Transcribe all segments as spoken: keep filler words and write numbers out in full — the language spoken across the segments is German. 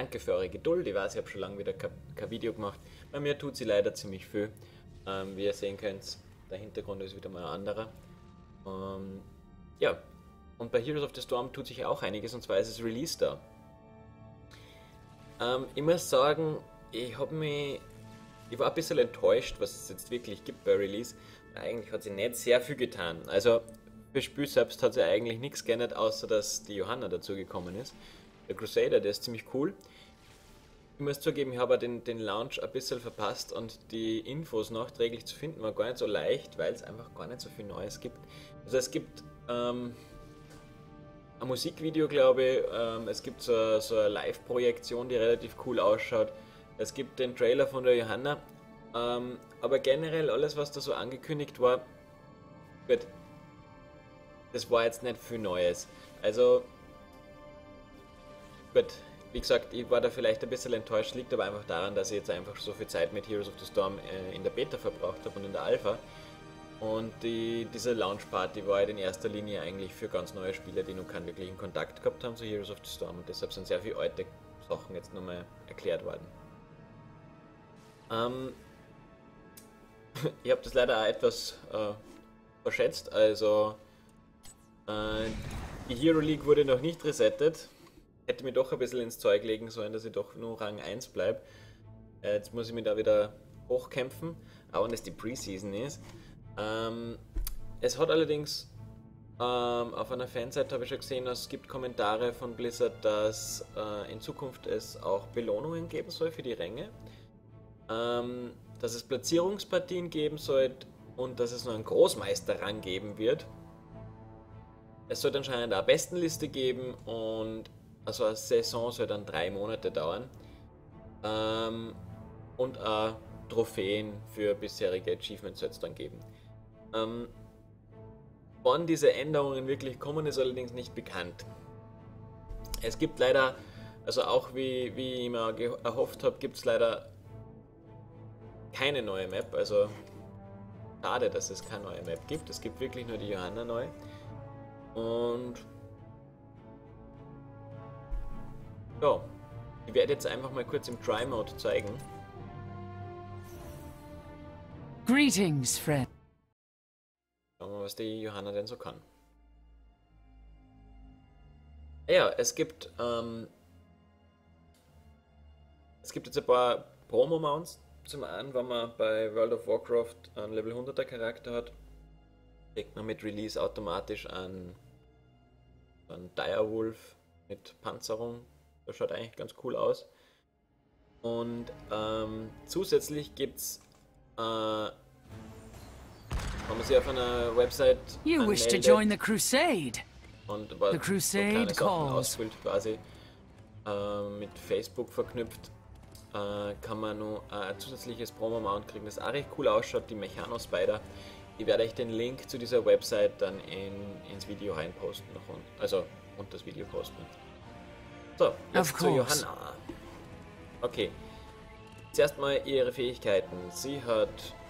danke für eure Geduld. Ich weiß, ich habe schon lange wieder kein, kein Video gemacht. Bei mir tut sie leider ziemlich viel. Ähm, wie ihr sehen könnt, der Hintergrund ist wieder mal ein anderer. Ähm, ja, und bei Heroes of the Storm tut sich auch einiges, und zwar ist es Release da. Ähm, ich muss sagen, ich habe mich... Ich war ein bisschen enttäuscht, was es jetzt wirklich gibt bei Release. Eigentlich hat sie nicht sehr viel getan. Also für das Spiel selbst hat sie eigentlich nichts geändert, außer dass die Johanna dazugekommen ist. Der Crusader, der ist ziemlich cool. Ich muss zugeben, ich habe den, den Launch ein bisschen verpasst und die Infos nachträglich zu finden war gar nicht so leicht, weil es einfach gar nicht so viel Neues gibt. Also es gibt ähm, ein Musikvideo, glaube ich, ähm, es gibt so, so eine Live-Projektion, die relativ cool ausschaut. Es gibt den Trailer von der Johanna, ähm, aber generell alles, was da so angekündigt war, gut, das war jetzt nicht viel Neues. Also, gut, wie gesagt, ich war da vielleicht ein bisschen enttäuscht, liegt aber einfach daran, dass ich jetzt einfach so viel Zeit mit Heroes of the Storm äh, in der Beta verbraucht habe und in der Alpha. Und die, diese Launch-Party war halt in erster Linie eigentlich für ganz neue Spieler, die noch keinen wirklichen Kontakt gehabt haben zu Heroes of the Storm, und deshalb sind sehr viele alte Sachen jetzt nochmal erklärt worden. Ähm, ich habe das leider auch etwas äh, verschätzt, also äh, die Hero League wurde noch nicht resettet. Hätte mir doch ein bisschen ins Zeug legen sollen, dass ich doch nur Rang eins bleibe. Äh, jetzt muss ich mich da wieder hochkämpfen, auch wenn es die Preseason ist. Ähm, es hat allerdings ähm, auf einer Fanseite habe ich schon gesehen, es gibt Kommentare von Blizzard, dass äh, in Zukunft es auch Belohnungen geben soll für die Ränge. Ähm, dass es Platzierungspartien geben soll und dass es noch einen Großmeisterrang geben wird. Es soll anscheinend eine Bestenliste geben und also eine Saison soll dann drei Monate dauern. Ähm, und auch Trophäen für bisherige Achievements soll es dann geben. Ähm, wann diese Änderungen wirklich kommen, ist allerdings nicht bekannt. Es gibt leider, also auch wie, wie ich mir erhofft habe, gibt es leider keine neue Map, also schade, dass es keine neue Map gibt. Es gibt wirklich nur die Johanna neu. Und ja, ich werde jetzt einfach mal kurz im Try-Mode zeigen. Greetings, friend. Schauen wir mal, was die Johanna denn so kann. Ja, es gibt ähm, es gibt jetzt ein paar Promo-Mounts. Zum einen, wenn man bei World of Warcraft einen Level hunderter Charakter hat, kriegt man mit Release automatisch einen, einen Direwolf mit Panzerung. Das schaut eigentlich ganz cool aus. Und ähm, zusätzlich gibt es, äh, wenn man sich auf einer Website You wish to join the crusade. Und was the crusade so calls. ausfüllt quasi, äh, mit Facebook verknüpft, äh, kann man noch ein zusätzliches Promo-Mount kriegen, das auch recht cool ausschaut, die Mechano-Spider. Ich werde euch den Link zu dieser Website dann in, ins Video reinposten, noch und, also und das Video posten. So, jetzt zu Johanna. Okay, zuerst mal ihre Fähigkeiten. Sie hat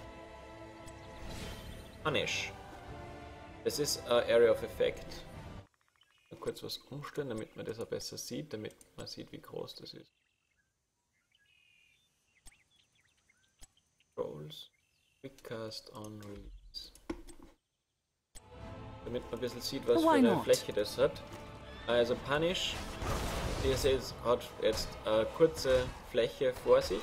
Punish. Das ist ein Area of Effect. Mal kurz was umstellen, damit man das auch besser sieht, damit man sieht, wie groß das ist. Rolls, Quickcast on Release. Damit man ein bisschen sieht, was für eine Fläche das hat. Also Punish, wie ihr seht, hat jetzt eine kurze Fläche vor sich,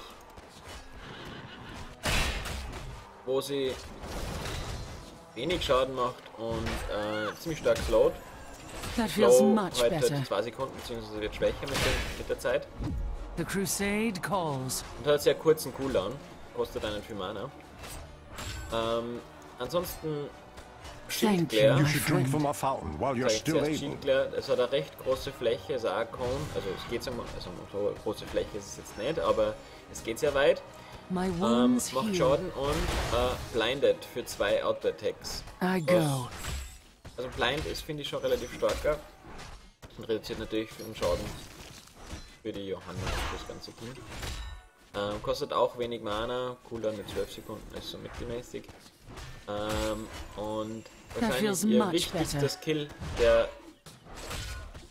wo sie wenig Schaden macht und äh, ziemlich stark slowt. Slow heute zwei Sekunden, beziehungsweise wird schwächer mit, den, mit der Zeit. The Crusade calls. Und hat sehr kurzen Cooldown, kostet einen viel Mana. Ähm, ansonsten Shield Glare. Shield Glare, es hat eine recht große Fläche, ist auch ein Cone, also es geht so, also so eine große Fläche ist es jetzt nicht, aber es geht sehr weit. Ähm, macht Schaden und äh, Blinded für zwei Auto-Attacks. Also Blind ist, finde ich, schon relativ starker und reduziert natürlich für den Schaden für die Johanna das ganze Ding. Ähm, kostet auch wenig Mana, Cooldown mit zwölf Sekunden ist so mittelmäßig. Ähm, und wahrscheinlich ihr wichtigster Skill, der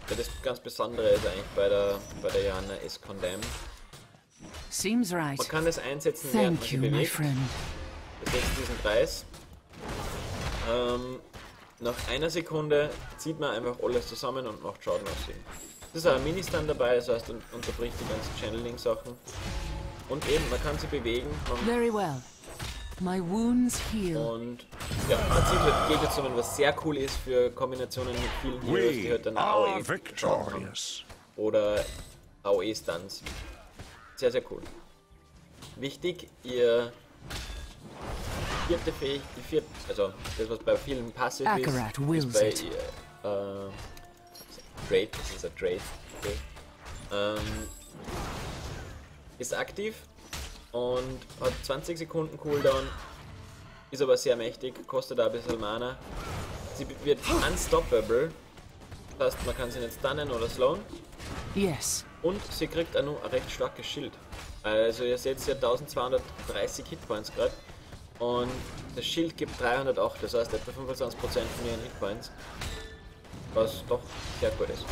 das ganz Besondere ist eigentlich bei der, bei der Johanna ist Condemned. Seems right. Man kann es einsetzen, während man Thank sie you, my bewegt. friend. Besetzt diesen Kreis. Ähm, nach einer Sekunde zieht man einfach alles zusammen und macht Schaden auf sie. Es ist auch ein Ministun dabei, das heißt, un unterbricht die ganzen Channeling-Sachen. Und eben, man kann sie bewegen. Man Very well. My wounds heal. und ja, man zieht halt Gegner zusammen, was sehr cool ist für Kombinationen mit vielen Heroes, die halt dann A O E victorious. oder A O E-Stunts. Sehr, sehr cool. Wichtig, ihr vierte Fähig, die vierte, also das was bei vielen passiv ist, Akarat ist wills bei it. ihr, äh, Trade, das ist ein Trade, okay. ähm, ist aktiv und hat zwanzig Sekunden Cooldown, ist aber sehr mächtig, kostet auch ein bisschen Mana. Sie wird unstoppable, das heißt man kann sie nicht stunnen oder slowen. Yes. Und sie kriegt auch noch ein recht starkes Schild. Also ihr seht, sie hat eintausendzweihundertdreißig Hitpoints gerade. Und das Schild gibt dreihundertacht, das heißt etwa fünfundzwanzig Prozent von ihren Hitpoints. Was doch sehr gut ist.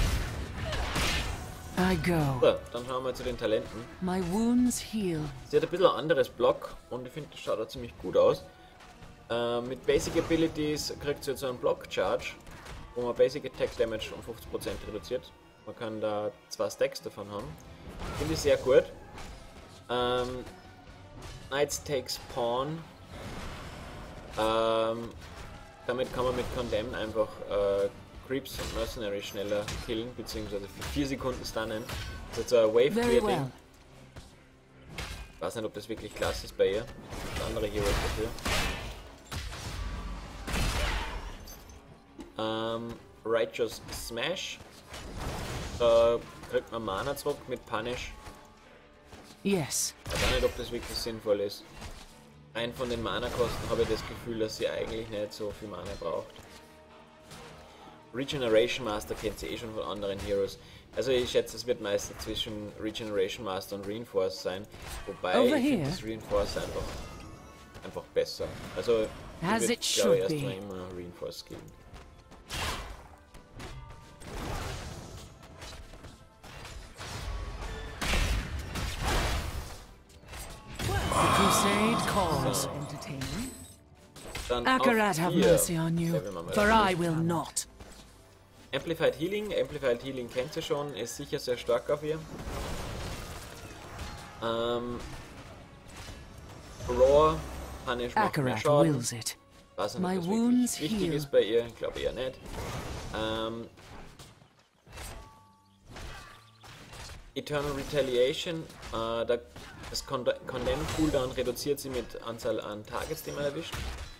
I go. So, dann schauen wir zu den Talenten. My wounds heal. Sie hat ein bisschen ein anderes Block und ich finde, das schaut auch ziemlich gut aus. Äh, mit Basic Abilities kriegt sie jetzt so einen Block Charge, wo man Basic Attack Damage um fünfzig Prozent reduziert. Man kann da zwei Stacks davon haben. Finde ich sehr gut. Ähm, Knights Takes Pawn. Ähm, damit kann man mit Condemn einfach äh, Creeps und Mercenaries schneller killen, beziehungsweise für vier Sekunden stunnen. Das ist jetzt so ein Wave Very Clear well. Ding. Ich weiß nicht, ob das wirklich klasse ist bei ihr. Das andere Heroes dafür. Ähm, Righteous Smash. Da kriegt man Mana zurück mit Punish. Yes. Ich weiß auch nicht, ob das wirklich sinnvoll ist. Rein von den Mana-Kosten habe ich das Gefühl, dass sie eigentlich nicht so viel Mana braucht. Regeneration Master kennt sie eh schon von anderen Heroes. Also ich schätze, es wird meistens zwischen Regeneration Master und Reinforce sein. Wobei Over ich finde here. das Reinforce einfach, einfach besser. Also ich As würde, it glaube should ich, erst be. mal immer Reinforce skillen. The crusade calls. Entertaining. Dann Akarat auf have vier. mercy on you, Leveln wir mal for durch. I will not. Amplified Healing, Amplified Healing kennt sie schon, ist sicher sehr stark auf ihr. Ähm, Roar, Punish macht mehr Akarat Schaden. wills it. Was My nicht, wounds wichtig heal. ist bei ihr, ich glaube eher nicht. Ähm, Eternal Retaliation, äh, da, das Con Condemn Cooldown reduziert sie mit Anzahl an Targets, die man erwischt.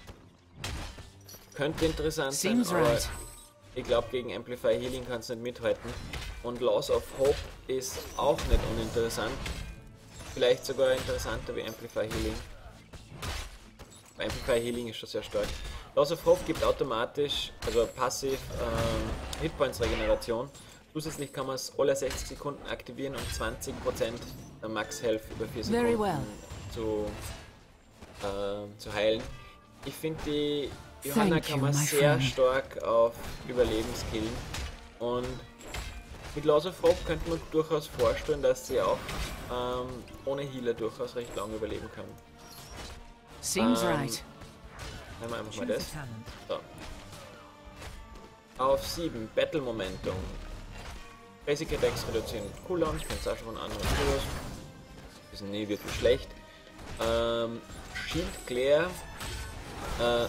Könnte interessant Seems sein, aber right. ich glaube, gegen Amplify Healing kann es nicht mithalten. Und Loss of Hope ist auch nicht uninteressant. Vielleicht sogar interessanter wie Amplify Healing. Amplify Healing ist schon sehr stark. Loss of Hope gibt automatisch, also passiv, ähm, Hitpoints Regeneration. Zusätzlich kann man es alle sechzig Sekunden aktivieren und zwanzig Prozent der Max Health über vier Very Sekunden well. zu, äh, zu heilen. Ich finde, die Johanna Thank kann you, man my sehr friend. stark auf Überleben skillen. Und mit Loss of Hope könnte man durchaus vorstellen, dass sie auch ähm, ohne Healer durchaus recht lange überleben kann. Seems Ähm, right. Nehmen wir einfach mal das. So. Auf sieben, Battle Momentum. Basic Attacks reduzieren Cooldown, ich kenne es auch schon von anderen Heroes. Die sind nie wirklich schlecht. Ähm, Shield Glare. Äh,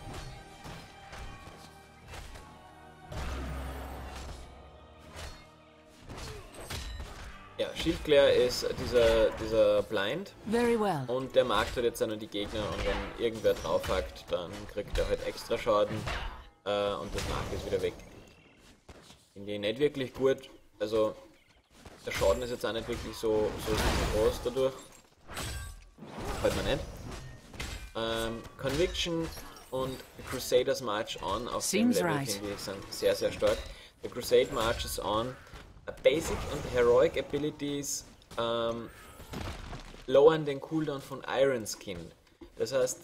ja, Shield Glare ist dieser, dieser Blind. Very well. Und der markt halt jetzt auch nur die Gegner und wenn irgendwer draufhackt, dann kriegt er halt extra Schaden äh, und das Mark ist wieder weg. Finde ich nicht wirklich gut, also der Schaden ist jetzt auch nicht wirklich so, so groß dadurch. Halt man nicht. Ähm, Conviction und Crusaders March On auf dem Seems Level right. finde ich sind sehr sehr stark. Der Crusade Marches On. Basic und Heroic Abilities ähm, lowern den Cooldown von Iron Skin. Das heißt,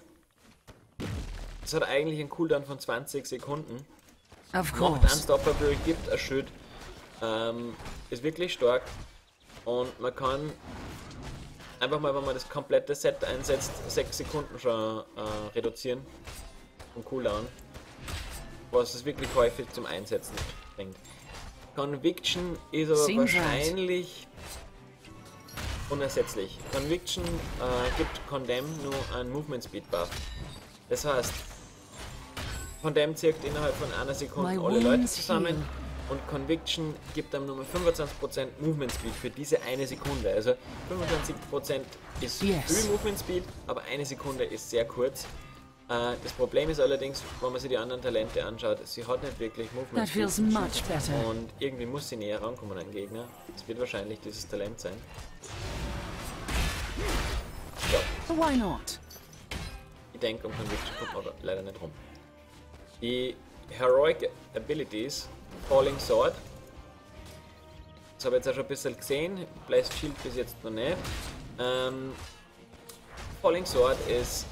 es hat eigentlich einen Cooldown von zwanzig Sekunden. Of Macht course. Unstoppable, gibt ein Schild Ähm, ist wirklich stark und man kann einfach mal, wenn man das komplette Set einsetzt, sechs Sekunden schon äh, reduzieren vom Cooldown, was es wirklich häufig zum Einsetzen bringt. Conviction ist aber Seems wahrscheinlich unersetzlich. Conviction äh, gibt Condemn nur einen Movement Speed Buff. Das heißt, Condemn zirkt innerhalb von einer Sekunde My alle Leute wounds zusammen heal. und Conviction gibt einem nur fünfundzwanzig Prozent Movement Speed für diese eine Sekunde. Also fünfundzwanzig Prozent ist Yes. viel Movement Speed, aber eine Sekunde ist sehr kurz. Äh, das Problem ist allerdings, wenn man sich die anderen Talente anschaut, sie hat nicht wirklich Movement That feels much better. und irgendwie muss sie näher rankommen an den Gegner. Das wird wahrscheinlich dieses Talent sein. Ja. Why not? Ich denke, um Conviction kommt man aber leider nicht rum. Die Heroic Abilities, Falling Sword, das habe ich jetzt auch schon ein bisschen gesehen, Blessed Shield bis jetzt noch nicht. Ähm, Falling Sword ist,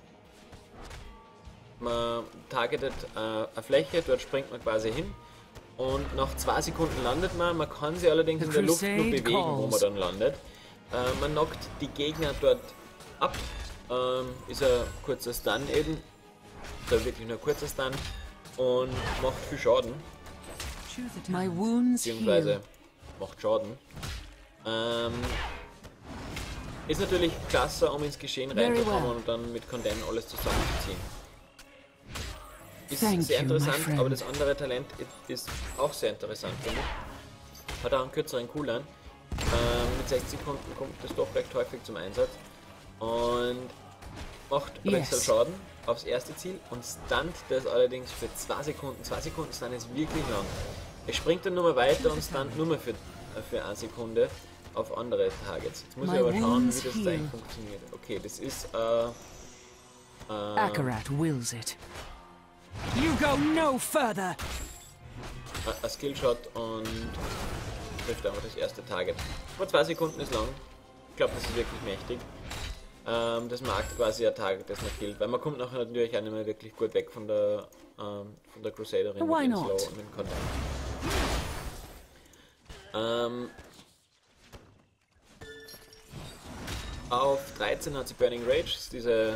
man targetet äh, eine Fläche, dort springt man quasi hin und nach zwei Sekunden landet man, man kann sie allerdings The in der Luft nur Crusade bewegen, wo man calls. dann landet. Äh, man knockt die Gegner dort ab, ähm, ist ein kurzer Stun eben, da wirklich nur ein kurzer Stun und macht viel Schaden, My wounds beziehungsweise heal. macht Schaden. Ähm, ist natürlich klasse, um ins Geschehen Very reinzukommen well. und dann mit Condemn alles zusammenzuziehen. Ist Thank sehr you, my interessant, friend. aber das andere Talent i- ist auch sehr interessant, finde ich. Hat auch einen kürzeren Cooldown. Ähm, mit sechzig Sekunden kommt das doch recht häufig zum Einsatz. Und macht ein Yes. bisschen Schaden aufs erste Ziel und stunt das allerdings für zwei Sekunden. zwei Sekunden Stun ist wirklich lang. Es springt dann nur mal weiter und stunt nur mal für, für eine Sekunde auf andere Targets. Jetzt muss My ich aber schauen, wounds wie das heal. eigentlich funktioniert. Okay, das ist äh, äh, Akarat wills it. You go no further. ein Skillshot und trifft einfach das erste Target. Vor zwei Sekunden ist lang. Ich glaube, das ist wirklich mächtig. Ähm, das markt quasi ein Target, das man killt, weil man kommt nachher natürlich auch nicht mehr wirklich gut weg von der, ähm, von der Crusaderin Why mit dem not? Slow und dem Content. Ähm, auf dreizehn hat sie Burning Rage, ist diese,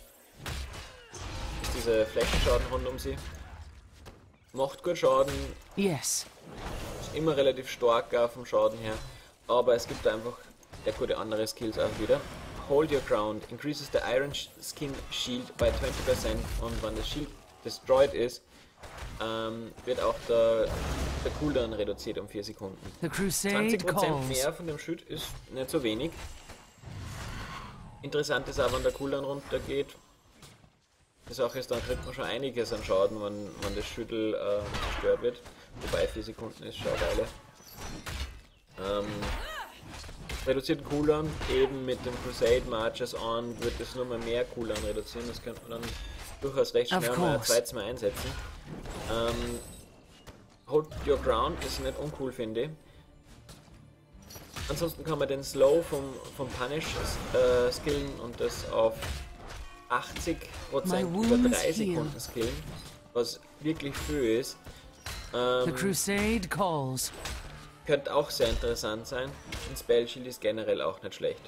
ist diese Flächenschaden rund um sie. Macht gut Schaden, Yes. ist immer relativ stark auch vom Schaden her, aber es gibt einfach sehr gute andere Skills auch wieder. Hold your ground, increases the Iron Skin Shield by twenty percent und wenn das Shield destroyed ist, ähm, wird auch der, der Cooldown reduziert um vier Sekunden. The Crusade zwanzig Prozent calls. mehr von dem Schild ist nicht so wenig. Interessant ist auch, wenn der Cooldown runtergeht. Die Sache ist, dann kriegt man schon einiges an Schaden, wenn, wenn das Schüttel äh, zerstört wird. Wobei vier Sekunden ist schon eine Weile. Ähm, reduziert Cooldown, eben mit dem Crusade Marches on wird es nur mal mehr Cooldown reduzieren. Das könnte man dann durchaus recht Of schnell mal ein course. zweites Mal einsetzen. Ähm, Hold your ground ist nicht uncool, finde ich. Ansonsten kann man den Slow vom, vom Punish äh, skillen und das auf achtzig Prozent My über wounds drei heal. Sekunden skillen, was wirklich viel ist. The Ähm, Crusade calls. könnte auch sehr interessant sein. Ein Spell Shield ist generell auch nicht schlecht.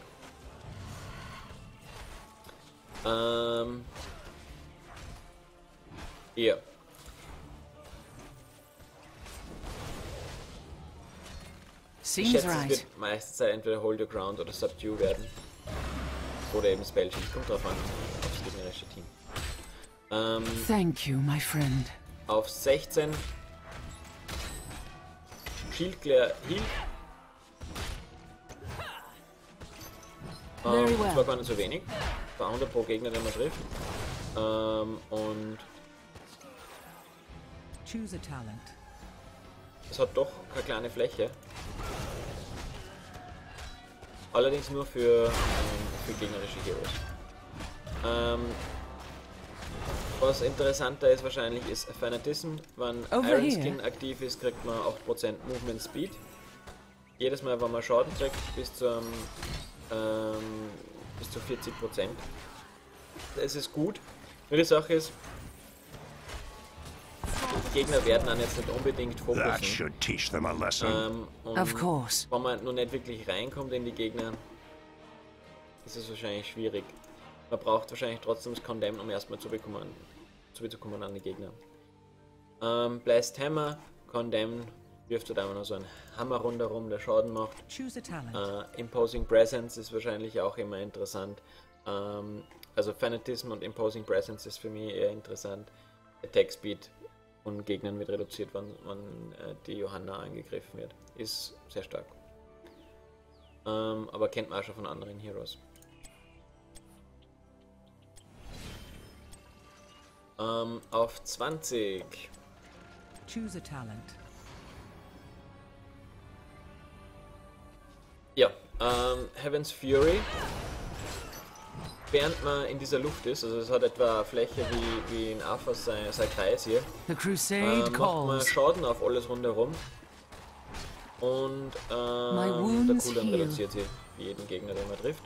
Ähm, ja. Ich Seems schätze, es right. wird meistens entweder Hold Your Ground oder Subdue werden. Oder eben Spell Shield. Kommt drauf an, aufs gegnerische Team. Ähm, Thank you, my friend. auf sechzehn Shield Clear Heal. Very Ähm, well. das war gar nicht so wenig. zweihundert pro Gegner, den man trifft. Ähm, und Choose a talent. es hat doch keine kleine Fläche. Allerdings nur für, ähm, für gegnerische Heroes. Ähm, was interessanter ist wahrscheinlich ist Fanatism. Wenn Over Iron here. Skin aktiv ist, kriegt man acht Prozent Movement Speed. Jedes Mal, wenn man Schaden kriegt, bis zu, ähm, ähm, bis zu vierzig Prozent. Das ist gut. Nur die Sache ist, Gegner werden dann jetzt nicht unbedingt That fokussen. should teach them a lesson. Ähm, und Of course. wenn man noch nicht wirklich reinkommt in die Gegner, ist es wahrscheinlich schwierig. Man braucht wahrscheinlich trotzdem das Condemn, um erstmal zu bekommen, zu bekommen an die Gegner. Ähm, Blast Hammer, Condemn wirft halt einfach nur so einen Hammer rundherum, der Schaden macht. Choose a talent. Äh, Imposing Presence ist wahrscheinlich auch immer interessant. Ähm, also Fanatism und Imposing Presence ist für mich eher interessant. Attack Speed von Gegnern wird reduziert, wenn, wenn äh, die Johanna angegriffen wird. Ist sehr stark. Ähm, aber kennt man auch schon von anderen Heroes. Ähm, auf zwanzig. Choose a talent. Ja, ähm, Heaven's Fury. Während man in dieser Luft ist, also es hat etwa eine Fläche wie, wie in Aphas sein, sein Kreis hier, The crusade äh, macht man calls. Schaden auf alles rundherum. Und ähm, der wounds Cooldown heal. reduziert sie für jeden Gegner, den man trifft.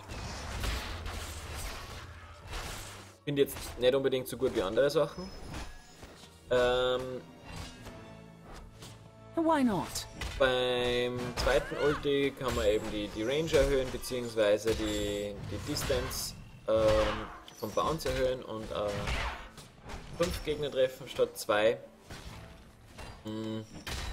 Finde jetzt nicht unbedingt so gut wie andere Sachen. Ähm, Why not? beim zweiten Ulti kann man eben die, die Range erhöhen, beziehungsweise die, die Distance ähm, vom Bounce erhöhen und äh, fünf Gegner treffen statt zwei. Hm.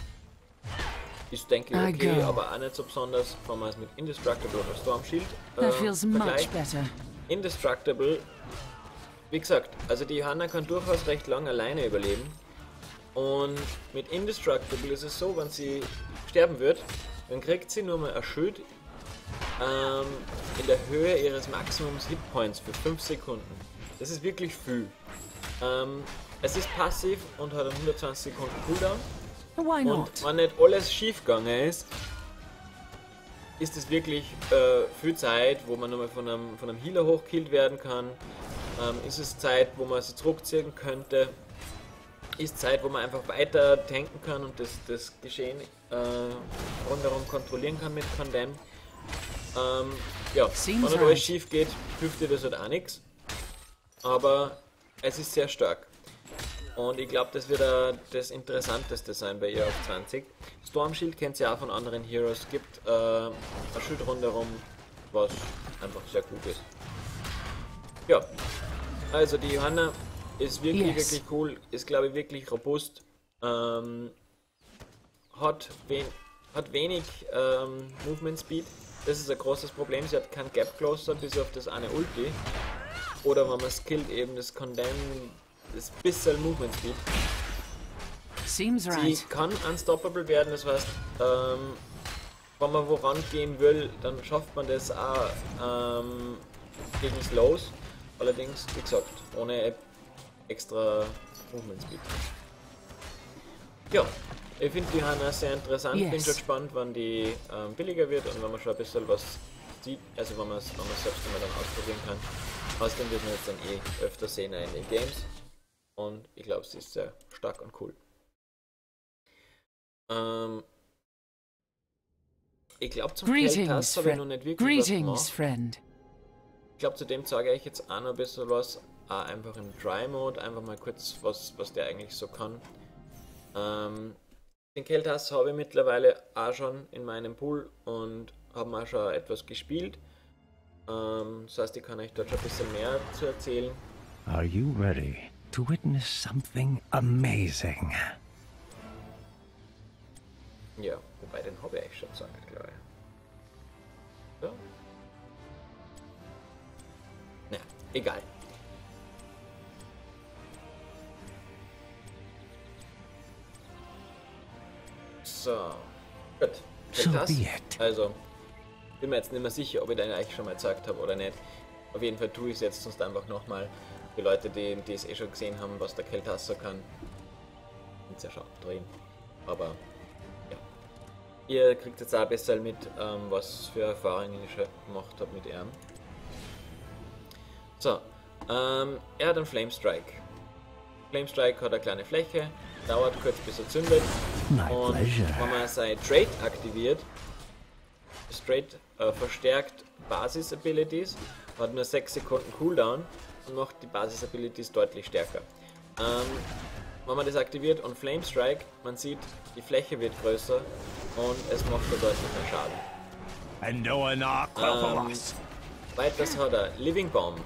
Ist, denke ich, okay, I go. aber auch nicht so besonders, wenn man es mit Indestructible oder Storm Shield äh, That feels much vergleicht. better. Indestructible, wie gesagt, also die Johanna kann durchaus recht lang alleine überleben. Und mit Indestructible ist es so, wenn sie sterben wird, dann kriegt sie nur mal ein Schild ähm, in der Höhe ihres Maximums Hitpoints für fünf Sekunden. Das ist wirklich viel. Ähm, es ist passiv und hat einen hundertzwanzig Sekunden Cooldown. Why not? Und wenn nicht alles schief gegangen ist, ist es wirklich äh, viel Zeit, wo man nochmal von einem, von einem Healer hochkillt werden kann. Ähm, ist es Zeit, wo man sie zurückziehen könnte. Ist Zeit, wo man einfach weiter tanken kann und das, das Geschehen äh, rundherum kontrollieren kann mit Condemn. Ähm, ja, Seems wenn nicht right. alles schief geht, hilft dir das halt auch nichts. Aber es ist sehr stark. Und ich glaube, das wird uh, das Interessanteste sein bei ihr auf zwanzig. Storm Shield kennt ihr auch von anderen Heroes. Es gibt äh, ein Schild rundherum, was einfach sehr gut ist. Ja, also die Johanna ist wirklich, Yes. wirklich cool. Ist, glaube ich, wirklich robust. Ähm, hat, wen hat wenig ähm, Movement Speed. Das ist ein großes Problem. Sie hat kein Gap Closer bis auf das eine Ulti. Oder wenn man skillt, eben das Condemn. Das bisschen Movement Speed. Seems Sie right. kann unstoppable werden, das heißt, ähm, wenn man woran gehen will, dann schafft man das auch ähm, gegen Slows. Allerdings, wie gesagt, ohne extra Movement Speed. Ja, ich finde die Hanna sehr interessant, Yes. bin schon gespannt, wann die ähm, billiger wird und wenn man schon ein bisschen was sieht, also wenn man es wenn man selbst immer dann ausprobieren kann. Außerdem wird man jetzt dann eh öfter sehen in den Games. Und ich glaube, sie ist sehr stark und cool. Ähm ich glaube, zum Greetings, Keltas habe ich noch friend. nicht wirklich was Greetings, gemacht. friend. Ich glaube, zu dem sage ich jetzt auch noch ein bisschen was. Auch einfach im Dry-Mode, einfach mal kurz, was, was der eigentlich so kann. Ähm den Keltas habe ich mittlerweile auch schon in meinem Pool und habe auch schon etwas gespielt. Ähm, das heißt, ich kann euch dort schon ein bisschen mehr zu erzählen. Are you ready to witness something amazing? Ja, wobei den habe ich eigentlich schon gesagt, glaube ich. So. Naja, egal. So, gut. So Das, be it. also, bin mir jetzt nicht mehr sicher, ob ich den eigentlich schon mal gesagt habe oder nicht. Auf jeden Fall tue ich es jetzt sonst einfach nochmal. Für Leute, die, die es eh schon gesehen haben, was der Keltasser kann. Sind ja schon drin. Aber ja. Ihr kriegt jetzt auch ein bisschen mit, ähm, was für Erfahrungen ich schon gemacht habe mit ihm. So, ähm, er hat einen Flame Strike. Flame Strike hat eine kleine Fläche, dauert kurz bis er zündet. My Und pleasure. wenn man sein Trait aktiviert, das Trait äh, verstärkt Basis-Abilities, hat nur sechs Sekunden Cooldown und macht die Basis-Abilities deutlich stärker. Ähm, wenn man das aktiviert und Flame Strike, man sieht, die Fläche wird größer und es macht da deutlich mehr Schaden. Ähm, weiters hat er Living Bomb.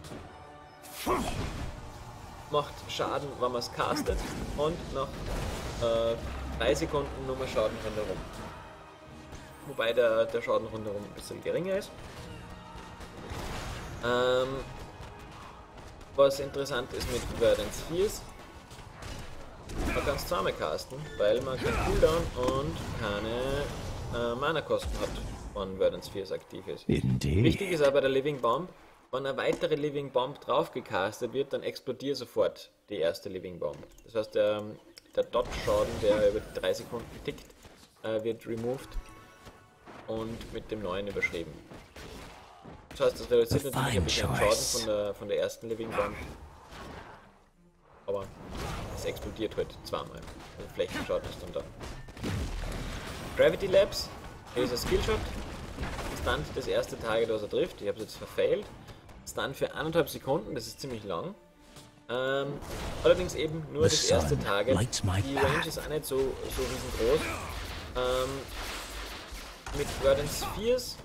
Macht Schaden, wenn man es castet und nach äh, drei Sekunden nochmal Schaden rundherum. Wobei der, der Schaden rundherum ein bisschen geringer ist. Ähm, was interessant ist mit Verdant Spheres, man kann es zweimal casten, weil man keinen Cooldown und keine äh, Mana-Kosten hat, wenn Verdant Spheres aktiv ist. Indeed. Wichtig ist aber der Living Bomb, wenn eine weitere Living Bomb drauf gecastet wird, dann explodiert sofort die erste Living Bomb. Das heißt, der, der Dot-Schaden, der über die drei Sekunden tickt, äh, wird removed und mit dem neuen überschrieben. Das heißt, das reduziert natürlich ein bisschen Schaden von der, von der ersten Living Bomb. Aber es explodiert halt zweimal. Also Flächenschaden ist dann da. Gravity Labs ist ein Skillshot. Stunt das erste Target, das er trifft. Ich habe es jetzt verfailt. Stunt für eineinhalb Sekunden, das ist ziemlich lang. Ähm, allerdings eben nur das erste Target. Die Range ist auch nicht so, so riesengroß. Ähm, mit Verdant Spheres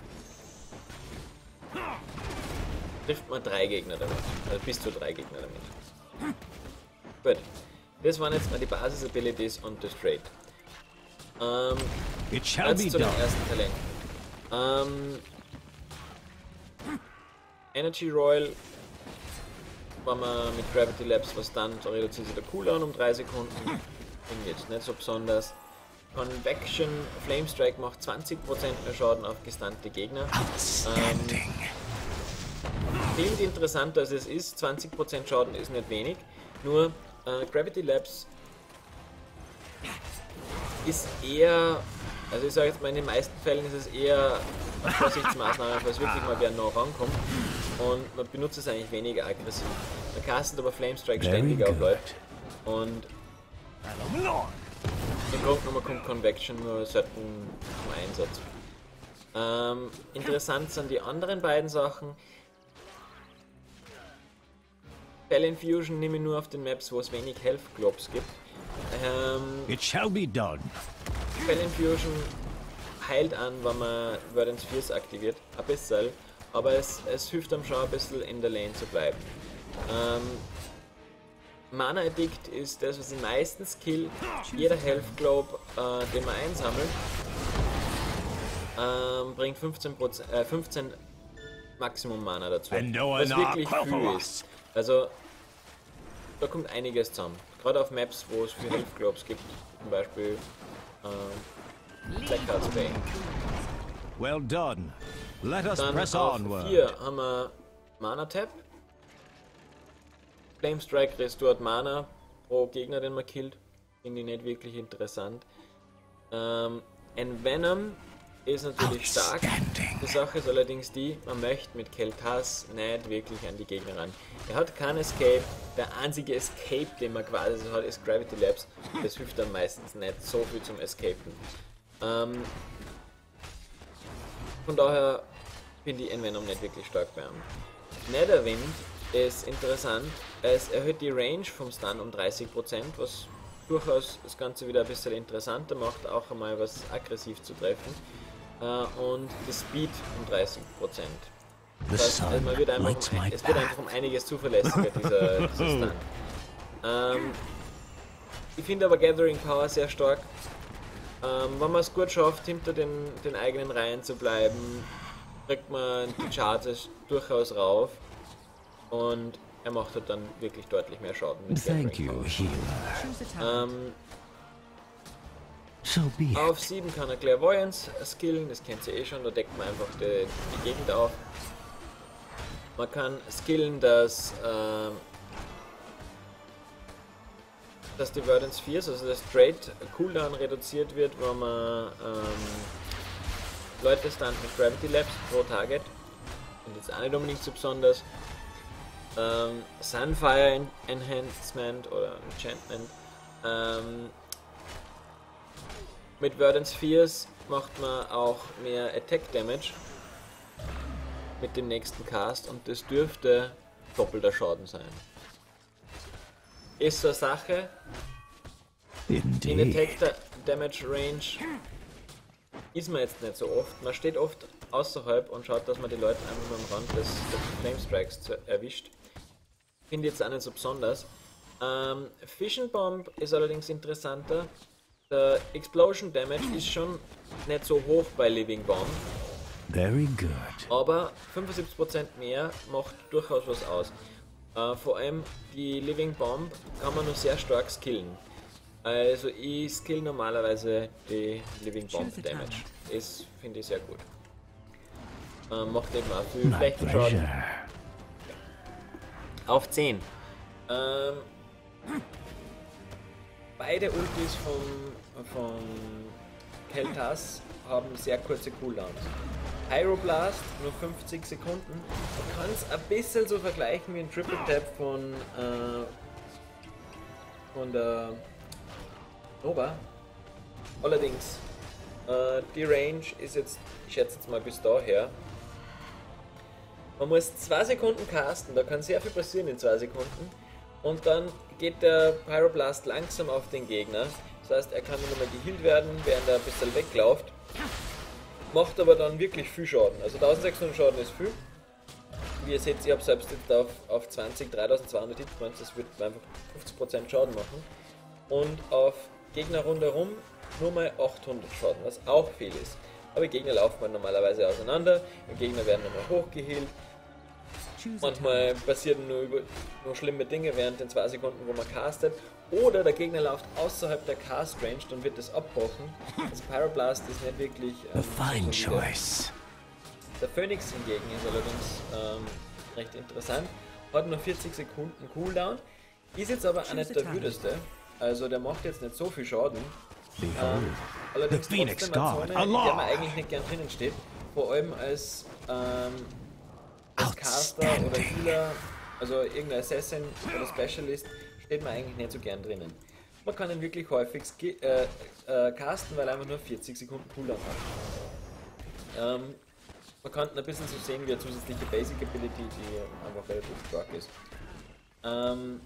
trifft man drei Gegner damit. Also bis zu drei Gegner damit. Gut. Das waren jetzt mal die Basis-Abilities und das Trade. Ähm, jetzt zu den ersten Talenten. Ähm, Energy Royal, wenn man mit Gravity Labs was dann, so reduziert sich der Cooldown um drei Sekunden. Finde jetzt nicht so besonders. Convection Flame Strike macht zwanzig Prozent mehr Schaden auf gestannte Gegner. Ähm, klingt interessanter als es ist, zwanzig Prozent Schaden ist nicht wenig. Nur äh, Gravity Labs ist eher, also ich sage jetzt mal, in den meisten Fällen ist es eher eine Vorsichtsmaßnahme, weil es wirklich mal gerne noch rankommt und man benutzt es eigentlich weniger aggressiv. Man castet aber Flame Strike ständig auf Leute und im Grunde genommen kommt Convection nur selten zum Einsatz. Ähm, interessant sind die anderen beiden Sachen. Spell Infusion nehme ich nur auf den Maps, wo es wenig Health Globes gibt. Ähm, It shall be done. Spell Infusion heilt an, wenn man Verdant Spheres aktiviert, ein bisschen, aber es, es hilft einem schon ein bisschen in der Lane zu bleiben. Ähm, Mana Addict ist das, was den meisten Skill, jeder Health Globe, äh, den man einsammelt, ähm, bringt fünfzehn Prozent, äh, fünfzehn Maximum Mana dazu, was wirklich viel ist. Also, da kommt einiges zusammen. Gerade auf Maps, wo es viele Health Globes gibt, zum Beispiel äh, Blackheart's Bane. Well done. Let us Dann press auf onward. vier haben wir Mana Tap. Flame Strike restort Mana pro Gegner, den man killt. Finde ich nicht wirklich interessant. Ähm, Envenom ist natürlich stark. Die Sache ist allerdings die, man möchte mit Kel'Thas nicht wirklich an die Gegner ran. Er hat keinen Escape. Der einzige Escape, den man quasi so hat, ist Gravity Labs. Das hilft dann meistens nicht so viel zum Escapen. Ähm, von daher finde ich Envenom nicht wirklich stark bei ihm. Netherwind ist interessant. Es erhöht die Range vom Stun um dreißig Prozent, was durchaus das Ganze wieder ein bisschen interessanter macht, auch einmal was aggressiv zu treffen. Uh, und das Speed um dreißig Prozent. Das heißt, also man wird einfach um, es wird einfach um einiges zuverlässiger, dieser, dieser Stun. Ähm, ich finde aber Gathering Power sehr stark. Ähm, wenn man es gut schafft, hinter den, den eigenen Reihen zu bleiben, kriegt man die Charges durchaus rauf und er macht halt dann wirklich deutlich mehr Schaden mit Gathering Power. Ähm, So be it. Auf sieben kann er Clairvoyance skillen, das kennt ihr eh schon, da deckt man einfach die, die Gegend auf. Man kann skillen, dass, äh, dass die Verdant Spheres, also das Straight Cooldown reduziert wird, wenn man ähm, Leute stunt mit Gravity Labs pro Target. Und jetzt auch nicht unbedingt so besonders. Ähm, Sunfire Enhancement oder Enchantment. Ähm, Mit Verdant Spheres macht man auch mehr Attack Damage mit dem nächsten Cast und das dürfte doppelter Schaden sein. ist so eine Sache. In der Indeed. Attack Damage Range ist man jetzt nicht so oft. Man steht oft außerhalb und schaut, dass man die Leute einfach nur am Rand des, des Flame Strikes zu, erwischt. Finde ich jetzt auch nicht so besonders. Ähm, Fission Bomb ist allerdings interessanter. Der Explosion Damage ist schon nicht so hoch bei Living Bomb, Very good. aber fünfundsiebzig Prozent mehr macht durchaus was aus. Äh, vor allem die Living Bomb kann man nur sehr stark skillen. Also ich skill normalerweise die Living Bomb Damage. Das finde ich sehr gut. Äh, macht eben auch viel My schlechten Schaden. pleasure. Auf zehn. Ähm, beide Ultis von, von Kel'Thas haben sehr kurze Cooldowns. Pyroblast nur fünfzig Sekunden. Man kann es ein bisschen so vergleichen wie ein Triple Tap von, äh, von der Nova. Allerdings, äh, die Range ist jetzt, ich schätze jetzt mal bis daher. Man muss zwei Sekunden casten, da kann sehr viel passieren in zwei Sekunden. Und dann geht der Pyroblast langsam auf den Gegner. Das heißt, er kann nur mal geheilt werden, während er ein bisschen wegläuft. Macht aber dann wirklich viel Schaden. Also eintausendsechshundert Schaden ist viel. Wie ihr seht, ich habe selbst jetzt auf, auf zwanzig, dreitausendzweihundert Hitpoints, das wird einfach fünfzig Prozent Schaden machen. Und auf Gegner rundherum nur mal achthundert Schaden, was auch viel ist. Aber die Gegner laufen man normalerweise auseinander, die Gegner werden nochmal hochgeheilt. Manchmal passieren nur, über, nur schlimme Dinge während den zwei Sekunden, wo man castet. Oder der Gegner läuft außerhalb der Cast Range, dann wird das abbrochen. Das Pyroblast ist nicht wirklich A ähm, fine so solide. choice. Der Phoenix hingegen ist allerdings ähm, recht interessant. Hat nur vierzig Sekunden Cooldown, ist jetzt aber auch nicht der wüteste. Also der macht jetzt nicht so viel Schaden. Behold, Ähm, allerdings the Phoenix trotzdem eine God, Zone, in der man alive. eigentlich nicht gern drinnen steht. Vor allem als, ähm, als Caster oder Outstanding. Healer, also irgendein Assassin oder Specialist, steht man eigentlich nicht so gern drinnen. Man kann ihn wirklich häufig ski- äh, äh, casten, weil er einfach nur vierzig Sekunden Cooldown hat. Ähm, man kann ein bisschen so sehen wie eine zusätzliche Basic Ability, die einfach relativ stark ist. Ähm,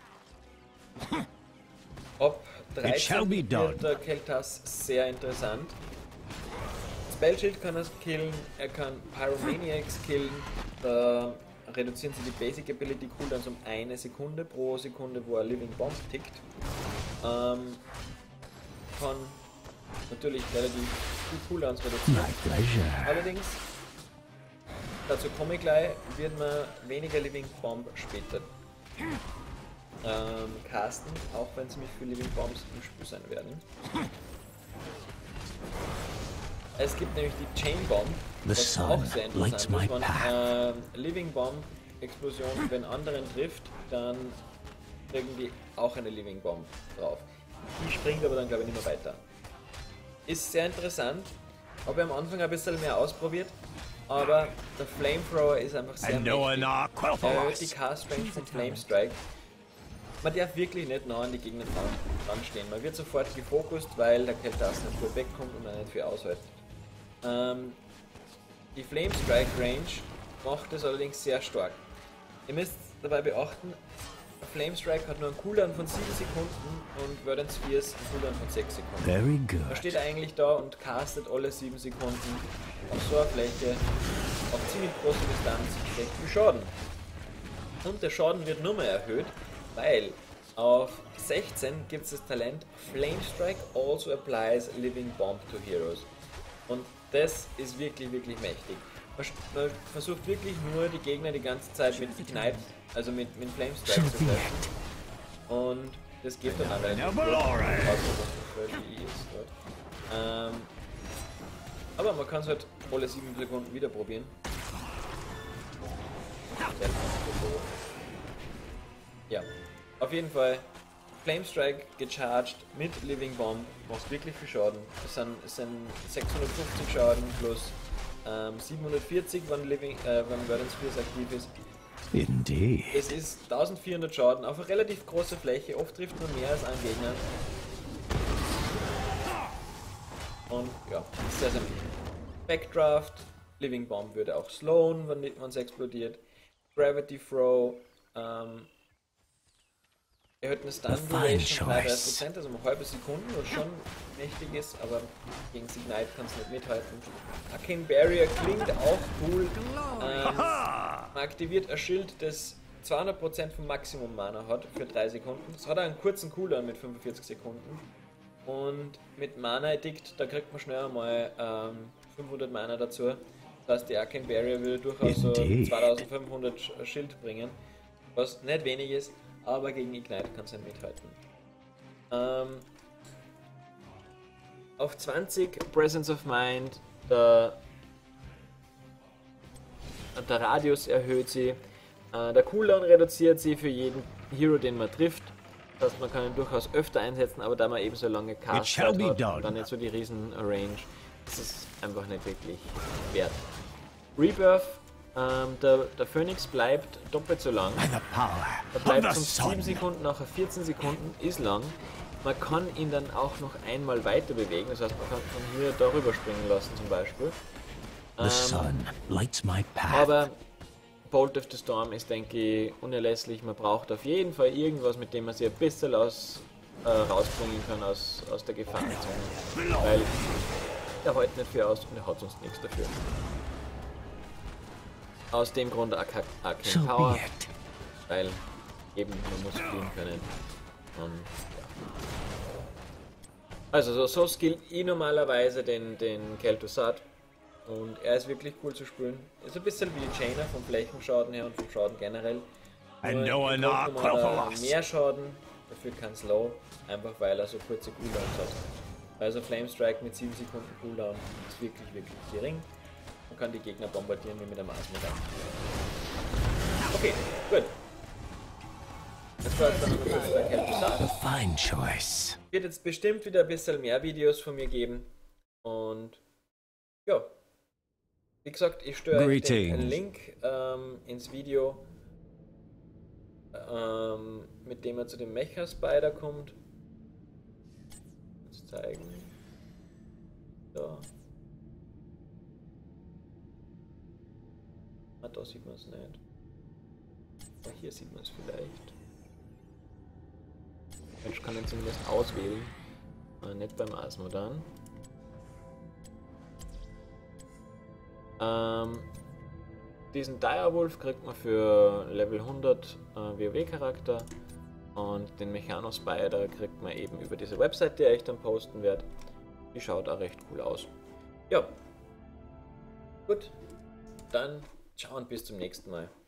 ab It shall be dreizehn done. wird der Kel'Thas sehr interessant. Spellshield kann er killen, er kann Pyromaniacs killen, da reduzieren sie die Basic Ability Cooldowns um eine Sekunde pro Sekunde, wo er Living Bomb tickt. Ähm, kann natürlich relativ viel Cooldowns reduzieren. My pleasure. Allerdings, dazu komme ich gleich, wird man weniger Living Bomb später ähm, casten, auch wenn ziemlich viele Living Bombs im Spiel sein werden. Es gibt nämlich die Chain Bomb, The was sun auch sehr lights interessant my ist. path. Wenn ähm, Living Bomb Explosion, wenn anderen trifft, dann kriegen die auch eine Living Bomb drauf. Die springt aber dann glaube ich nicht mehr weiter. Ist sehr interessant, habe ich am Anfang ein bisschen mehr ausprobiert, aber der Flamethrower ist einfach sehr And no mächtig. one Er erhöht die Cast Range von Flame Strike. Man darf wirklich nicht nah an die Gegner dran, dran stehen. Man wird sofort gefokust, weil der Kel'Thas nicht gut wegkommt und man nicht viel aushält. Ähm, die Flame Strike Range macht es allerdings sehr stark. Ihr müsst dabei beachten, Flame Strike hat nur einen Cooldown von sieben Sekunden und Verdant Spheres einen Cooldown von sechs Sekunden. Very Man good. steht eigentlich da und castet alle sieben Sekunden auf so einer Fläche auf ziemlich große Distanz recht viel Schaden. Und der Schaden wird nur mehr erhöht, weil auf sechzehn gibt es das Talent Flame Strike also applies Living Bomb to Heroes. Und das ist wirklich, wirklich mächtig. Man, man versucht wirklich nur die Gegner die ganze Zeit mit Knife, also mit, mit Flame Strike zu treffen. Und das geht dann auch relativ gut. Außer, dass die ist dort. Ähm, aber man kann es halt alle sieben Sekunden wieder probieren. Ja, auf jeden Fall Flame Strike gecharged mit Living Bomb, macht wirklich viel Schaden. Es sind, es sind sechshundertfünfzig Schaden plus ähm, siebenhundertvierzig, wenn, Living, äh, wenn Verdant Spheres aktiv ist. Indeed. Es ist eintausendvierhundert Schaden auf eine relativ große Fläche, oft trifft man mehr als ein Gegner. Und ja, sehr, sehr wichtig. Backdraft, Living Bomb würde auch slowen, wenn es explodiert. Gravity Throw, ähm, erhöht eine Stun Duration von dreiunddreißig Prozent, also um eine halbe Sekunde, was schon mächtig ist, aber gegen Signite kann es nicht mithalten. Arcane Barrier klingt auch cool. Ähm, man aktiviert ein Schild, das zweihundert Prozent vom Maximum Mana hat für drei Sekunden. Es hat einen kurzen Cooldown mit fünfundvierzig Sekunden. Und mit Mana Edict, da kriegt man schnell einmal ähm, fünfhundert Mana dazu. Das heißt, die Arcane Barrier würde durchaus so zweitausendfünfhundert Schild bringen. Was nicht wenig ist, aber gegen Ignite kann es nicht mithalten. Ähm, auf zwanzig Presence of Mind, der, der Radius erhöht sie, äh, der Cooldown reduziert sie für jeden Hero, den man trifft. Das heißt, man kann ihn durchaus öfter einsetzen, aber da man eben so lange Cast hat und dann nicht so die riesen Range, ist es einfach nicht wirklich wert. Rebirth, ähm, der, der Phoenix bleibt doppelt so lang. Er bleibt von sieben Sekunden nachher vierzehn Sekunden, ist lang. Man kann ihn dann auch noch einmal weiter bewegen, das heißt, man kann von hier darüber springen lassen zum Beispiel. Ähm, aber Bolt of the Storm ist, denke ich, unerlässlich. Man braucht auf jeden Fall irgendwas, mit dem man sich ein bisschen aus, äh, rausbringen kann aus, aus der Gefahrenzone. Weil er hält nicht viel aus und er hat sonst nichts dafür. Aus dem Grund Arcane Power, weil eben man muss fliehen können. Und, ja. Also so, so skillt ich normalerweise den, den Kel'Thuzad. Und er ist wirklich cool zu spielen. Ist ein bisschen wie Jaina vom Flächenschaden her und vom Schaden generell. Nur mehr Schaden, dafür kein Slow, einfach weil er so kurze Cooldowns hat. Also Flame Strike mit sieben Sekunden Cooldown ist wirklich, wirklich gering. Man kann die Gegner bombardieren wie mit einem Asmodee. Okay, gut. Das war jetzt dann noch kurz der Kel'Thuzad. Fine choice. Wird jetzt bestimmt wieder ein bisschen mehr Videos von mir geben. Und ja. Wie gesagt, ich stelle euch den Link ähm, ins Video, ähm, mit dem er zu dem Mecha Spider kommt. Jetzt zeigen. So. Ah, da sieht man es nicht. Aber hier sieht man es vielleicht. Mensch, kann ihn zumindest auswählen. Aber nicht beim Asmodan. Ähm, diesen Direwolf kriegt man für Level hundert äh, WoW-Charakter und den Mechano Spider kriegt man eben über diese Website, die ich dann posten werde. Die schaut auch recht cool aus. Ja, gut, dann ciao und bis zum nächsten Mal.